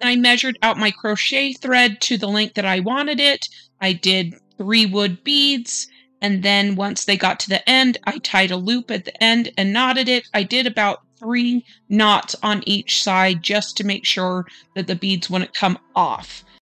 I measured out my crochet thread to the length that I wanted it. I did 3 wood beads, and then once they got to the end, I tied a loop at the end and knotted it. I did about 3 knots on each side just to make sure that the beads wouldn't come off.